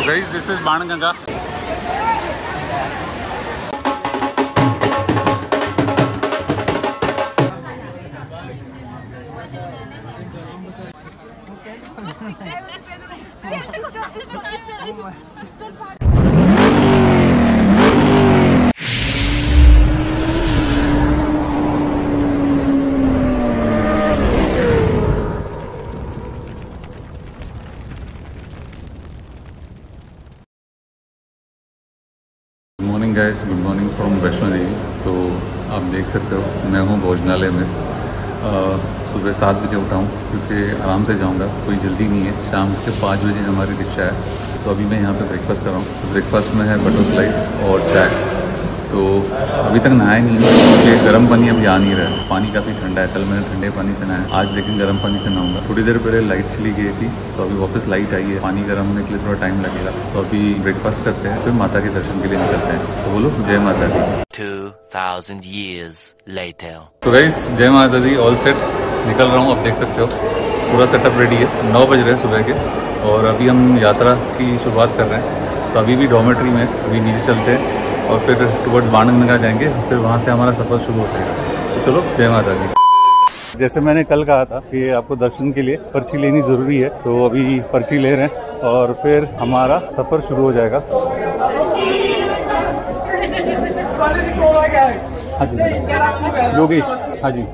Guys this is Banganga. Morning guys, good morning from Vaishno Devi. तो आप देख सकते हो मैं हूँ भोजनालय में। सुबह 7 बजे उठा हूँ क्योंकि आराम से जाऊँगा, कोई जल्दी नहीं है। शाम के 5 बजे हमारी रिक्शा है। तो अभी मैं यहाँ पे ब्रेकफास्ट कर रहा हूँ। ब्रेकफास्ट में है बटर स्लाइस और चाय। तो अभी तक नहाया नहीं है क्योंकि गर्म पानी अभी आ नहीं रहा है। पानी काफ़ी ठंडा है। कल मैंने ठंडे पानी से नहाया, आज लेकिन गर्म पानी से नहाऊंगा। थोड़ी देर पहले लाइट चली गई थी तो अभी वापस लाइट आई है। पानी गर्म होने के लिए थोड़ा टाइम लगेगा। तो अभी ब्रेकफास्ट करते हैं, फिर माता के दर्शन के लिए निकलते हैं। तो बोलो जय माता दी। 2000 years later। तो गाइस जय माता दी, ऑल सेट, निकल रहा हूँ। आप देख सकते हो पूरा सेटअप रेडी है। 9 बज रहे हैं सुबह के और अभी हम यात्रा की शुरुआत कर रहे हैं। तो अभी भी डॉर्मेट्री में, अभी नीचे चलते हैं और फिर टुवर्ड्स बाणगंगा जाएंगे। फिर वहाँ से हमारा सफ़र शुरू हो जाएगा। तो चलो जय माता दी। जैसे मैंने कल कहा था कि आपको दर्शन के लिए पर्ची लेनी ज़रूरी है, तो अभी पर्ची ले रहे हैं और फिर हमारा सफ़र शुरू हो जाएगा। हाँ जी योगेश, हाँ जी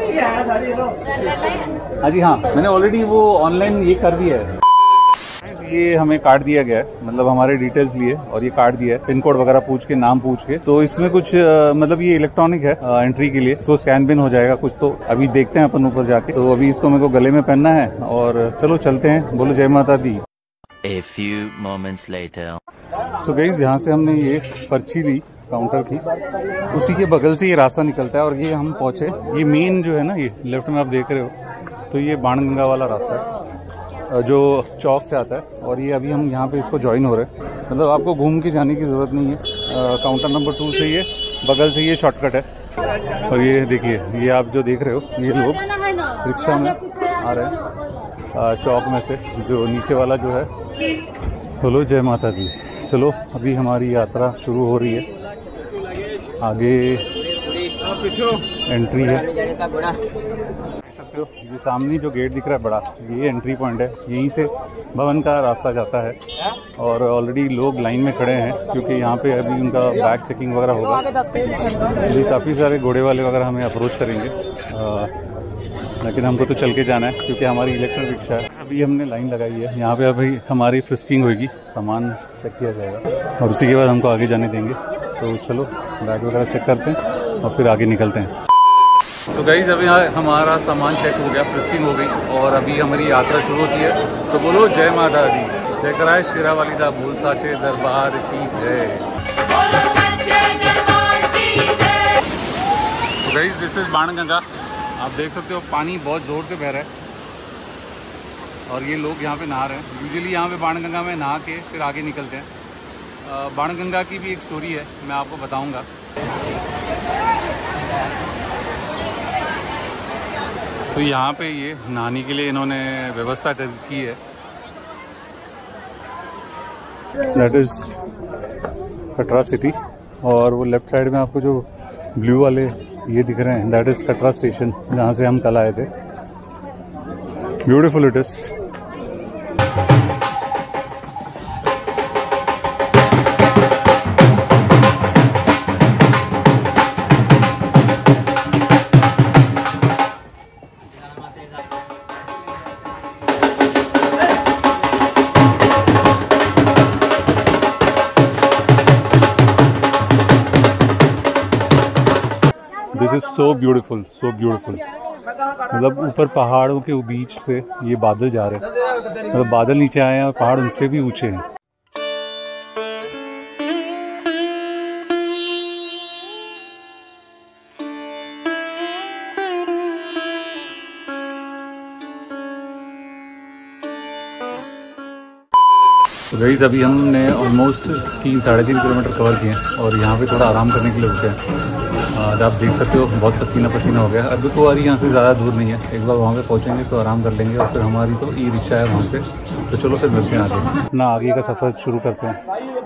हाँ जी, हाँ मैंने ऑलरेडी वो ऑनलाइन ये कर दिया है। ये हमें कार्ड दिया गया है, मतलब हमारे डिटेल्स लिए और ये कार्ड दिया है, पिन कोड वगैरह पूछ के, नाम पूछ के। तो इसमें कुछ मतलब ये इलेक्ट्रॉनिक है एंट्री के लिए, तो स्कैन बिन हो जाएगा कुछ। तो अभी देखते हैं अपन ऊपर जाके। तो अभी इसको मेरे को गले में पहनना है और चलो चलते हैं। बोलो जय माता दी। A few moments later। So guys यहाँ से हमने ये पर्ची ली काउंटर की, उसी के बगल से ये रास्ता निकलता है और ये हम पहुंचे। ये मेन जो है ना, ये लेफ्ट में आप देख रहे हो, तो ये बाणगंगा वाला रास्ता है जो चौक से आता है। और ये अभी हम यहाँ पे इसको ज्वाइन हो रहे हैं। मतलब आपको घूम के जाने की जरूरत नहीं है। काउंटर नंबर 2 से ये बगल से ये शॉर्टकट है। और ये देखिए, ये आप जो देख रहे हो, ये लोग रिक्शा में आ रहे हैं चौक में से, जो नीचे वाला जो है। बोलो जय माता दी। चलो अभी हमारी यात्रा शुरू हो रही है। आगे एंट्री है, ये सामने जो गेट दिख रहा है बड़ा, ये एंट्री पॉइंट है। यहीं से भवन का रास्ता जाता है और ऑलरेडी लोग लाइन में खड़े हैं क्योंकि यहाँ पे अभी उनका बैग चेकिंग वगैरह होगा। अभी काफ़ी सारे घोड़े वाले वगैरह हमें अप्रोच करेंगे, लेकिन हमको तो चल के जाना है क्योंकि हमारी इलेक्ट्रिक रिक्शा है। अभी हमने लाइन लगाई है यहाँ पे। अभी हमारी फ्रिस्किंग होगी, सामान चेक किया जाएगा और उसी के बाद हमको आगे जाने देंगे। तो चलो बैग वगैरह चेक करते हैं और फिर आगे निकलते हैं। तो गाइस अभी हमारा सामान चेक हो गया, फ्रिस्किंग हो गई और अभी हमारी यात्रा शुरू होती है। तो बोलो जय माता दी। जय कराए शेरा वाली दा बोल साचे दरबार की जय। तो गाइस दिस इज बाणगंगा। आप देख सकते हो पानी बहुत ज़ोर से बह रहा है और ये लोग यहाँ पे नहा रहे हैं। यूजुअली यहाँ पे बाणगंगा में नहा के फिर आगे निकलते हैं। बाणगंगा की भी एक स्टोरी है, मैं आपको बताऊँगा। तो यहाँ पे ये नहाने के लिए इन्होंने व्यवस्था की है। That is Katra city. और वो लेफ्ट साइड में आपको जो ब्लू वाले ये दिख रहे हैं, दैट इज कटरा स्टेशन, जहाँ से हम कल आए थे। Beautiful it is. This is so beautiful, so beautiful. मतलब ऊपर पहाड़ों के बीच से ये बादल जा रहे हैं, मतलब बादल नीचे आए हैं और पहाड़ उनसे भी ऊंचे हैं। तो गाइस अभी हमने ऑलमोस्ट 3-3.5 किलोमीटर कवर किए हैं और यहाँ पे थोड़ा आराम करने के लिए रुके हैं। आप देख सकते हो बहुत पसीना पसीना हो गया। अर्ध कुंवारी यहाँ से ज़्यादा दूर नहीं है, एक बार वहाँ पे पहुँचेंगे तो आराम कर लेंगे और फिर हमारी तो ई रिक्शा है वहाँ से। तो चलो फिर मिलते हैं आगे, अपना आगे का सफ़र शुरू करते हैं।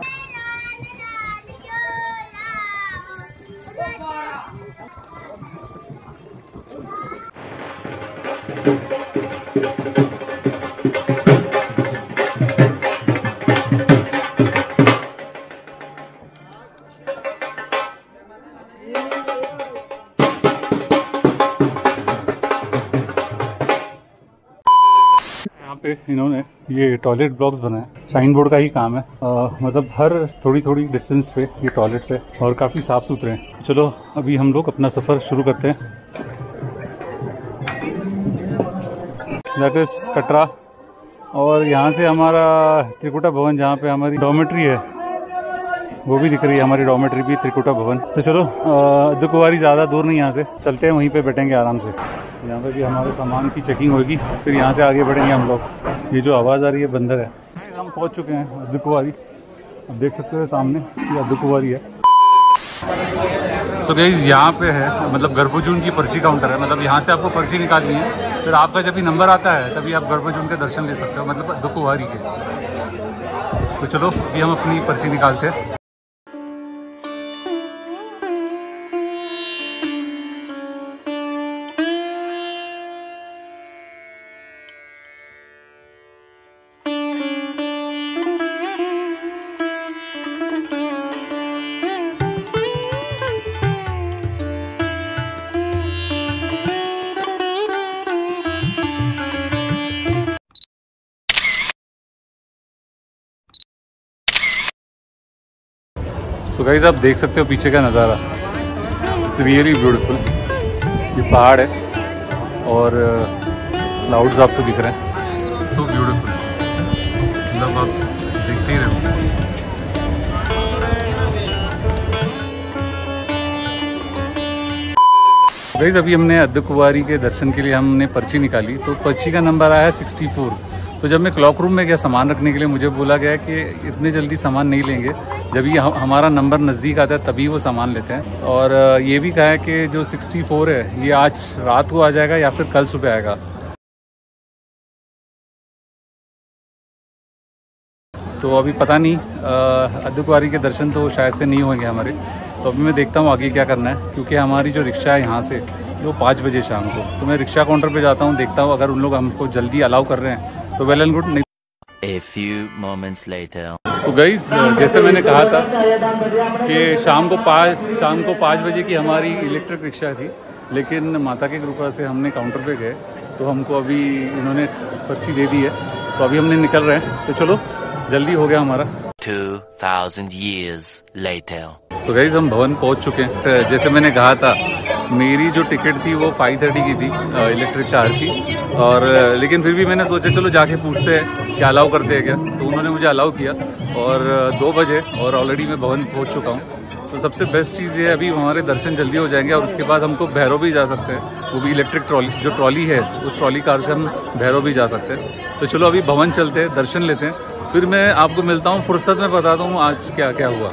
पे इन्होंने ये टॉयलेट ब्लॉक्स बनाए, साइन बोर्ड का ही काम है। मतलब हर थोड़ी थोड़ी डिस्टेंस पे ये टॉयलेट्स है और काफ़ी साफ सुथरे हैं। चलो अभी हम लोग अपना सफ़र शुरू करते हैं। दैट इज कटरा और यहाँ से हमारा त्रिकुटा भवन, जहाँ पे हमारी डॉर्मेट्री है वो भी दिख रही है, हमारी डॉर्मेट्री भी त्रिकुटा भवन। तो चलो अर्ध कुंवारी ज़्यादा दूर नहीं, यहाँ से चलते हैं, वहीं पे बैठेंगे आराम से। यहाँ पे भी हमारे सामान की चेकिंग होगी, फिर यहाँ से आगे बढ़ेंगे हम लोग। ये जो आवाज़ आ रही है बंदर है। हम पहुँच चुके हैं अर्ध कुंवारी, अब देख सकते हो सामने ये अर्ध कुंवारी है। सो गाइस यहाँ पे है मतलब गर्भजून की पर्ची काउंटर है, मतलब यहाँ से आपको पर्ची निकालनी है, फिर आपका जब भी नंबर आता है तभी आप गर्भजून के दर्शन ले सकते हो, मतलब अर्ध कुंवारी के। तो चलो अभी हम अपनी पर्ची निकालते हैं। सो गाइस आप देख सकते हो पीछे का नज़ारा, इट्स रियली ब्यूटीफुल। ये पहाड़ है और क्लाउड्स आपको दिख रहे हैं, सो ब्यूटीफुल, मतलब आप देखते ही रहोगे। गाइस अभी हमने अर्ध कुंवारी के दर्शन के लिए हमने पर्ची निकाली, तो पर्ची का नंबर आया 64। तो जब मैं क्लॉक रूम में गया सामान रखने के लिए, मुझे बोला गया कि इतने जल्दी सामान नहीं लेंगे, जब ये हमारा नंबर नज़दीक आता है तभी वो सामान लेते हैं। और ये भी कहा है कि जो 64 है ये आज रात को आ जाएगा या फिर कल सुबह आएगा। तो अभी पता नहीं, अर्ध कुंवारी के दर्शन तो शायद से नहीं होंगे हमारे। तो अभी मैं देखता हूँ आगे क्या करना है, क्योंकि हमारी जो रिक्शा है यहाँ से वो 5 बजे शाम को, तो मैं रिक्शा काउंटर पे जाता हूँ, देखता हूँ अगर उन लोग हमको जल्दी अलाउ कर रहे हैं तो वेल एंड गुड, नहीं। A few moments later. So guys जैसे मैंने कहा था कि शाम को 5 बजे की हमारी इलेक्ट्रिक रिक्शा थी, लेकिन माता की कृपा से हमने काउंटर पे गए तो हमको अभी इन्होंने पर्ची दे दी है, तो अभी हमने निकल रहे हैं। तो चलो जल्दी हो गया हमारा। 2000 years later. सो गाइस हम भवन पहुंच चुके हैं। जैसे मैंने कहा था मेरी जो टिकट थी वो 5:30 की थी, इलेक्ट्रिक कार की, और लेकिन फिर भी मैंने सोचा चलो जाके पूछते हैं क्या अलाउ करते हैं क्या, तो उन्होंने मुझे अलाउ किया और 2 बजे और ऑलरेडी मैं भवन पहुंच चुका हूं। तो सबसे बेस्ट चीज़ ये है अभी हमारे दर्शन जल्दी हो जाएंगे और उसके बाद हमको भैरव भी जा सकते हैं, वो भी इलेक्ट्रिक ट्रॉली, जो ट्रॉली है उस ट्रॉली कार से हम भैरव भी जा सकते हैं। तो चलो अभी भवन चलते हैं, दर्शन लेते हैं, फिर मैं आपको मिलता हूँ फुर्सत में, बताता हूँ आज क्या क्या हुआ।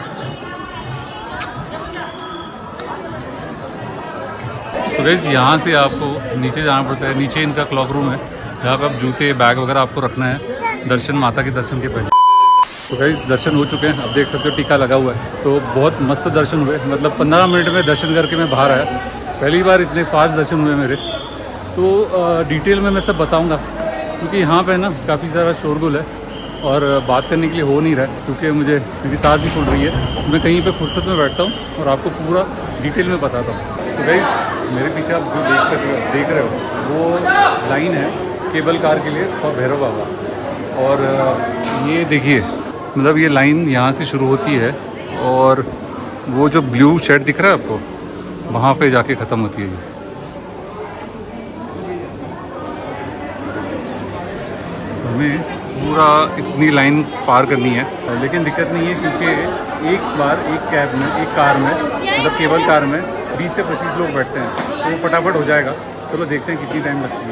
तो गाइस यहाँ से आपको नीचे जाना पड़ता है, नीचे इनका क्लॉक रूम है जहाँ पे आप जूते बैग वगैरह आपको रखना है दर्शन, माता के दर्शन के पहले। तो गाइस दर्शन हो चुके हैं, अब देख सकते हो टीका लगा हुआ है, तो बहुत मस्त दर्शन हुए, मतलब 15 मिनट में दर्शन करके मैं बाहर आया, पहली बार इतने फास्ट दर्शन हुए मेरे। तो डिटेल में मैं सब बताऊँगा, क्योंकि यहाँ पर ना काफ़ी सारा शोरगुल है और बात करने के लिए हो नहीं रहा है, क्योंकि मुझे मेरी सांस ही फूल रही है। मैं कहीं पे फुर्सत में बैठता हूँ और आपको पूरा डिटेल में बताता हूँ। तो गाइस मेरे पीछे आप जो देख रहे हो वो लाइन है केबल कार के लिए और भैरव बाबा, और ये देखिए मतलब ये लाइन यहाँ से शुरू होती है और वो जो ब्लू शेड दिख रहा है आपको, वहाँ पे जाके ख़त्म होती है। हमें पूरा इतनी लाइन पार करनी है, लेकिन दिक्कत नहीं है क्योंकि एक बार एक कार में मतलब केबल कार में 20 से 25 लोग बैठते हैं, तो वो फटाफट हो जाएगा। चलो देखते हैं कितनी टाइम लगती है।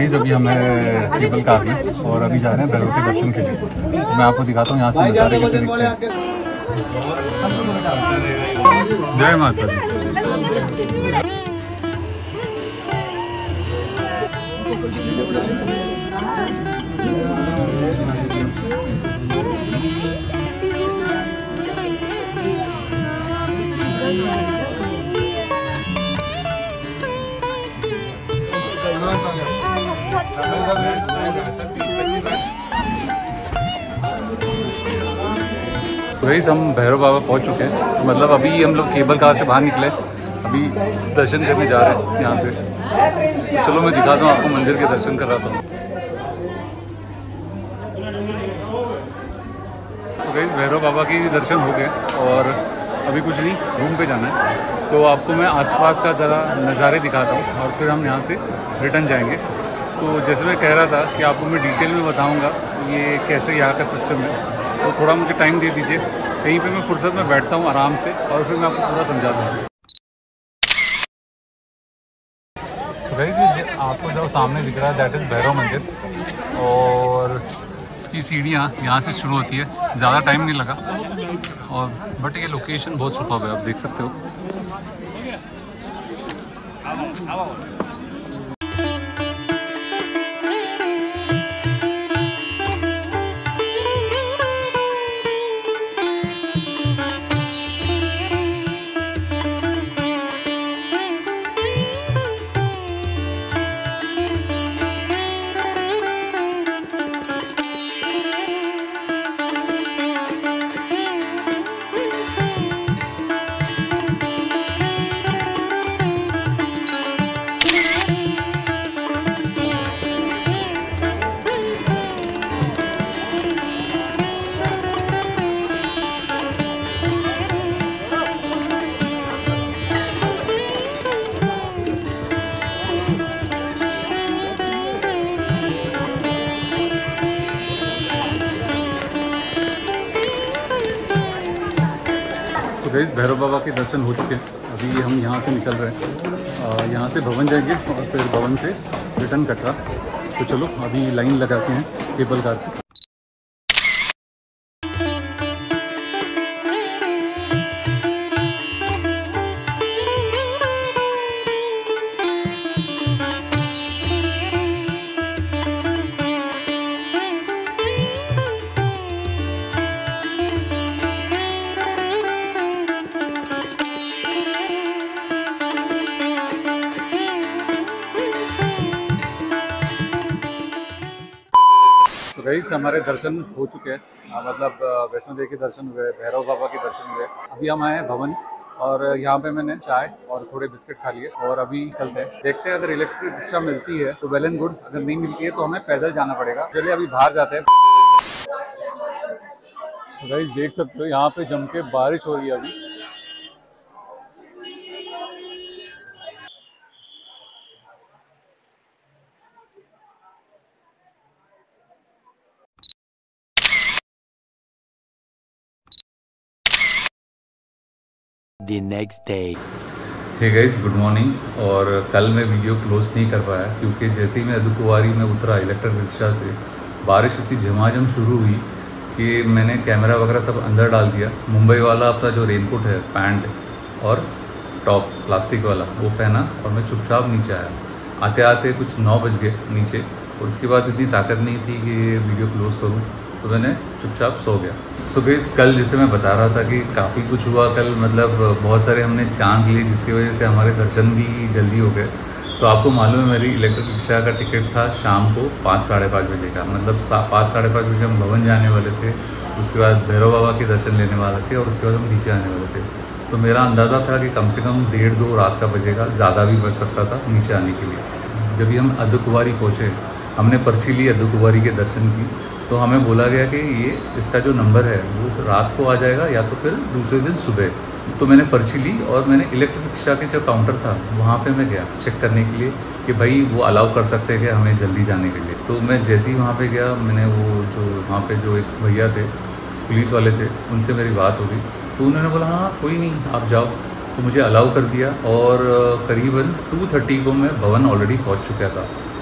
गाइस अभी हम हैं केबल कार में और अभी जा रहे हैं भैरव के दर्शन के लिए। तो मैं आपको दिखाता हूँ यहाँ से नज़ारे कैसे दिखते हैं। जय माता दी। तो गाइस हम भैरव बाबा पहुंच चुके हैं। मतलब अभी हम लोग केबल कार से बाहर निकले, अभी दर्शन करने जा रहे हैं यहाँ से। तो चलो मैं दिखाता हूँ आपको, मंदिर के दर्शन कराता हूँ। तो गाइस भैरव बाबा के दर्शन हो गए और अभी कुछ नहीं, रूम पे जाना है। तो आपको मैं आसपास का ज़रा नज़ारे दिखाता हूँ और फिर हम यहाँ से रिटर्न जाएंगे। तो जैसे मैं कह रहा था कि आपको मैं डिटेल में बताऊँगा ये कैसे यहाँ का सिस्टम है, तो थोड़ा मुझे टाइम दे दीजिए, कहीं पे मैं फुर्सत में बैठता हूँ आराम से और फिर मैं आपको पूरा समझाता हूँ। तो गाइस आपको जो सामने दिख रहा है दैट इज़ भैरव मंदिर और इसकी सीढ़ियाँ यहाँ से शुरू होती है। ज़्यादा टाइम नहीं लगा और बट ये लोकेशन बहुत सुपर्ब है, आप देख सकते हो। गाइस भैरव बाबा के दर्शन हो चुके हैं। अभी हम यहाँ से निकल रहे हैं, यहाँ से भवन जाएंगे और फिर भवन से रिटर्न कटरा। तो चलो अभी लाइन लगाते हैं केबल कार की। गाइस हमारे दर्शन हो चुके हैं, मतलब वैष्णो देवी के दर्शन हुए, भैरव बाबा के दर्शन हुए। अभी हम आए हैं भवन और यहाँ पे मैंने चाय और थोड़े बिस्किट खा लिए और अभी चलते हैं, देखते हैं अगर इलेक्ट्रिक रिक्शा मिलती है तो वेल एंड गुड, अगर नहीं मिलती है तो हमें पैदल जाना पड़ेगा। चलिए अभी बाहर जाते हैं। तो गाइस देख सकते हो यहाँ पे जम के बारिश हो रही है अभी। The next day. Hey guys good morning. और कल मैं वीडियो क्लोज नहीं कर पाया क्योंकि जैसे ही मैं अदुकुवारी में उतरा इलेक्ट्रिक रिक्शा से, बारिश इतनी झमाझम शुरू हुई कि मैंने कैमरा वगैरह सब अंदर डाल दिया। मुंबई वाला अपना जो रेनकोट है, पैंट और टॉप प्लास्टिक वाला, वो पहना और मैं चुपचाप नीचे आया। आते आते कुछ 9 बज गए नीचे, और उसके बाद इतनी ताकत नहीं थी कि वीडियो क्लोज़ करूँ, तो मैंने चुपचाप सो गया। सुबह कल जैसे मैं बता रहा था कि काफ़ी कुछ हुआ कल, मतलब बहुत सारे हमने चांस लिए जिसकी वजह से हमारे दर्शन भी जल्दी हो गए। तो आपको मालूम है मेरी इलेक्ट्रिक रिक्शा का टिकट था शाम को 5 साढ़े 5 बजे का, मतलब 5 साढ़े 5 बजे हम भवन जाने वाले थे, उसके बाद भैरव बाबा के दर्शन लेने वाले थे और उसके बाद हम नीचे आने वाले थे। तो मेरा अंदाज़ा था कि कम से कम 1:30-2 रात का बजेगा, ज़्यादा भी बच सकता था नीचे आने के लिए। जब भी हम अर्धकुंवारी पहुँचे, हमने पर्ची ली अर्धकुंवारी के दर्शन की, तो हमें बोला गया कि ये इसका जो नंबर है वो रात को आ जाएगा या तो फिर दूसरे दिन सुबह। तो मैंने पर्ची ली और मैंने इलेक्ट्रिक रिक्शा के जो काउंटर था वहाँ पे मैं गया चेक करने के लिए कि भाई वो अलाउ कर सकते हैं कि हमें जल्दी जाने के लिए। तो मैं जैसे ही वहाँ पे गया, मैंने वो जो वहाँ पे जो एक भैया थे, पुलिस वाले थे, उनसे मेरी बात हो गई। तो उन्होंने बोला हाँ कोई नहीं आप जाओ, तो मुझे अलाउ कर दिया। और करीबन 2:30 को मैं भवन ऑलरेडी पहुँच चुका था।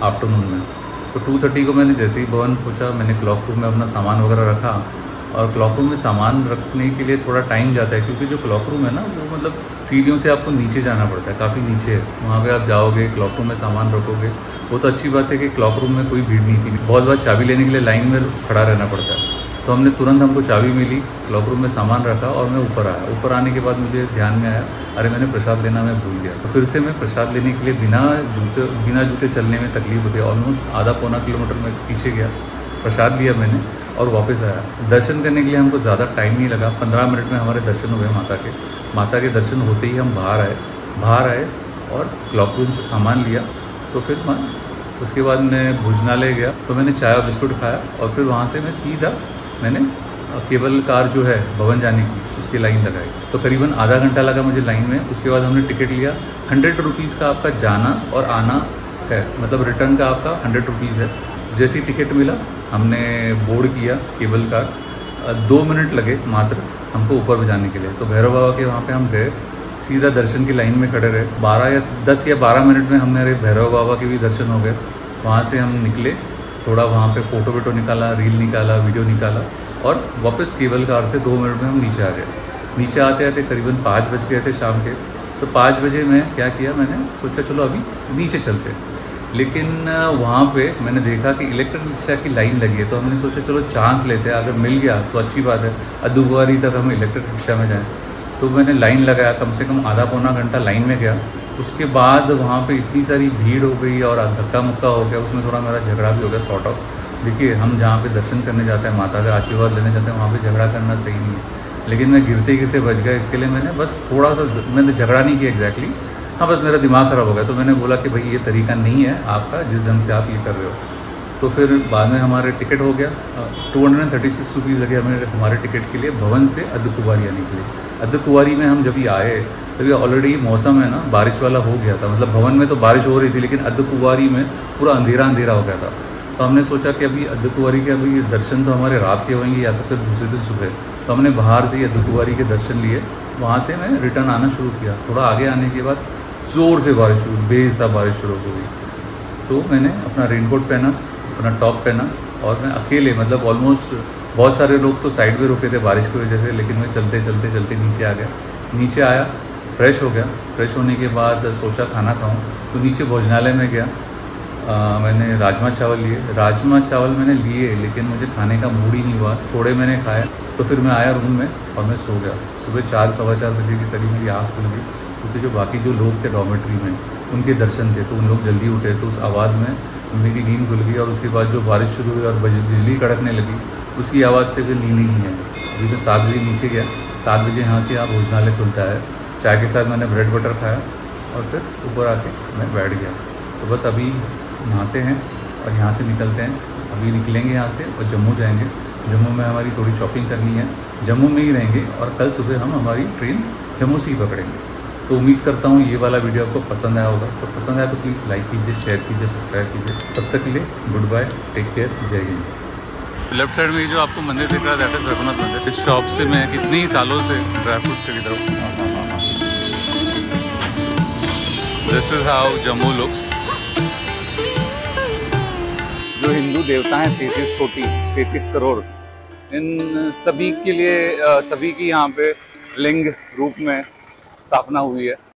आफ्टरनून में। तो 2:30 को मैंने जैसे ही भवन पहुँचा, मैंने क्लॉक रूम में अपना सामान वगैरह रखा। और क्लॉक रूम में सामान रखने के लिए थोड़ा टाइम जाता है, क्योंकि जो क्लॉक रूम है ना वो मतलब सीढ़ियों से आपको नीचे जाना पड़ता है, काफ़ी नीचे है। वहाँ पे आप जाओगे, क्लॉक रूम में सामान रखोगे। वो तो अच्छी बात है कि क्लॉक रूम में कोई भीड़ नहीं थी। बहुत बार चाबी लेने के लिए लाइन में खड़ा रहना पड़ता है। तो हमने तुरंत, हमको चाबी मिली, क्लॉक रूम में सामान रखा और मैं ऊपर आया। ऊपर आने के बाद मुझे ध्यान में आया, अरे मैंने प्रसाद लेना मैं भूल गया। तो फिर से मैं प्रसाद लेने के लिए बिना जूते चलने में तकलीफ होती है। ऑलमोस्ट आधा पौना किलोमीटर मैं पीछे गया, प्रसाद लिया मैंने और वापस आया। दर्शन करने के लिए हमको ज़्यादा टाइम नहीं लगा, 15 मिनट में हमारे दर्शन हुए माता के दर्शन होते ही हम बाहर आए और क्लॉक रूम से सामान लिया। तो फिर मैं उसके बाद मैं भोजनालय गया, तो मैंने चाय और बिस्कुट खाया और फिर वहाँ से मैं सीधा मैंने केबल कार जो है भवन जाने की, उसकी लाइन लगाई। तो करीबन आधा घंटा लगा मुझे लाइन में। उसके बाद हमने टिकट लिया। 100 रुपीज़ का आपका जाना और आना है, मतलब रिटर्न का आपका 100 रुपीज़ है। जैसे ही टिकट मिला हमने बोर्ड किया केबल कार। 2 मिनट लगे मात्र हमको ऊपर जाने के लिए। तो भैरव बाबा के वहाँ पे हम गए, सीधा दर्शन की लाइन में खड़े रहे। 10 या 12 मिनट में हमारे भैरव बाबा के भी दर्शन हो गए। वहाँ से हम निकले, थोड़ा वहाँ पे फ़ोटो निकाला, रील निकाला, वीडियो निकाला और वापस केबल कार से 2 मिनट में हम नीचे आ गए। नीचे आते आते करीबन 5 बज गए थे शाम के। तो 5 बजे मैं क्या किया, मैंने सोचा चलो अभी नीचे चलते। लेकिन वहाँ पे मैंने देखा कि इलेक्ट्रिक रिक्शा की लाइन लगी है। तो हमने सोचा चलो चांस लेते हैं, अगर मिल गया तो अच्छी बात है, अद्दुवारी तक हम इलेक्ट्रिक रिक्शा में जाएँ। तो मैंने लाइन लगाया, कम से कम आधा पौना घंटा लाइन में गया। उसके बाद वहाँ पे इतनी सारी भीड़ हो गई और धक्का मुक्का हो गया, उसमें थोड़ा मेरा झगड़ा भी हो गया सॉर्ट ऑफ। देखिए, हम जहाँ पे दर्शन करने जाते हैं, माता का आशीर्वाद लेने जाते हैं, वहाँ पे झगड़ा करना सही नहीं है। लेकिन मैं गिरते गिरते बच गया। इसके लिए मैंने बस थोड़ा सा, मैंने झगड़ा नहीं किया एग्जैक्टली, हाँ बस मेरा दिमाग ख़राब हो गया। तो मैंने बोला कि भाई ये तरीका नहीं है आपका, जिस ढंग से आप ये कर रहे हो। तो फिर बाद में हमारे टिकट हो गया। 236 रुपीज़ लगे हमारे टिकट के लिए भवन से अर्धकुंवारी आने के लिए। अर्धकुंवारी में हम जब भी आए तभी ऑलरेडी मौसम है ना बारिश वाला हो गया था। मतलब भवन में तो बारिश हो रही थी, लेकिन अर्धकुंवारी में पूरा अंधेरा हो गया था। तो हमने सोचा कि अभी अर्धकुंवारी के अभी दर्शन तो हमारे रात के होंगे या तो फिर दूसरे दिन सुबह। तो हमने बाहर से ही अर्धकुंवारी के दर्शन लिए। वहाँ से मैं रिटर्न आना शुरू किया। थोड़ा आगे आने के बाद ज़ोर से बारिश शुरू, बेहिसाब बारिश शुरू हो गई। तो मैंने अपना रेनकोट पहना, अपना टॉप पहना और मैं अकेले, मतलब ऑलमोस्ट बहुत सारे लोग तो साइड पे रुके थे बारिश की वजह से, लेकिन मैं चलते नीचे आ गया। नीचे आया, फ्रेश हो गया। फ्रेश होने के बाद सोचा खाना खाऊं, तो नीचे भोजनालय में गया। मैंने राजमा चावल मैंने लिए, लेकिन मुझे खाने का मूड ही नहीं हुआ। थोड़े मैंने खाए, तो फिर मैं आया रूम में और मैं सो गया। सुबह 4 सवा 4 बजे के करीब मेरी आँख खुल गई, क्योंकि जो बाकी जो लोग थे डॉर्मेट्री में, उनके दर्शन थे, तो उन लोग जल्दी उठे। तो उस आवाज़ में मेरी नींद खुल गई। और उसके बाद जो बारिश शुरू हुई और बिजली कड़कने लगी, उसकी आवाज़ से फिर नींद ही नहीं आई। अभी मैं 7 बजे नीचे गया। 7 बजे यहाँ के भोजनालय खुलता है। चाय के साथ मैंने ब्रेड बटर खाया और फिर ऊपर आके मैं बैठ गया। तो बस अभी नहाते हैं और यहाँ से निकलते हैं। अभी निकलेंगे यहाँ से और जम्मू जाएंगे। जम्मू में हमारी थोड़ी शॉपिंग करनी है, जम्मू में ही रहेंगे और कल सुबह हम हमारी ट्रेन जम्मू से ही पकड़ेंगे। तो उम्मीद करता हूँ ये वाला वीडियो आपको पसंद आया होगा। तो पसंद आया तो प्लीज़ लाइक कीजिए, शेयर कीजिए, सब्सक्राइब कीजिए। तब तक के लिए गुड बाय, टेक केयर, जय हिंद। लेफ्ट साइड में जो आपको मंदिर दिख रहा है दैट इज रघुनाथ मंदिर। इस शॉप से मैं कितने ही सालों से ड्राई फ्रूट्स खरीद रहा हूँ। This is how Jammu looks. जो हिंदू देवता हैं 33 कोटि, 33 करोड़, इन सभी के लिए सभी की यहाँ पे लिंग रूप में स्थापना हुई है।